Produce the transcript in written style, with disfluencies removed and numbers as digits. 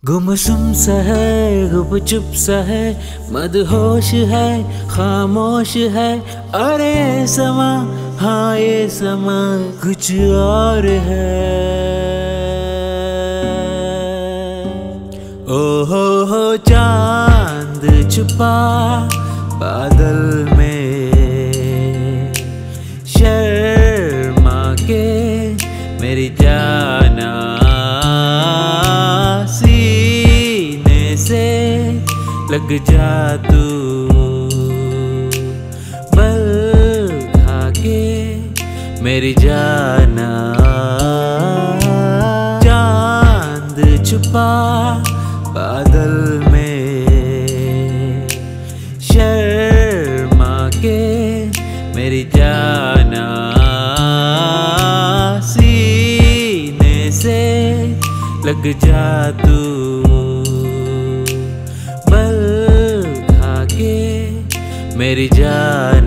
गुमसुम सा है, गुपचुप सा है, मदहोश है, खामोश है। अरे ये समा, हाँ ये समा कुछ और है। ओ हो चांद छुपा बादल में, शर्मा के मेरी जाना सीने से लग जा तू, बल खा के मेरी जाना। चांद छुपा बादल में, शर्मा के मेरी जाना सीने से लग जा तू, बल खा के मेरी जान।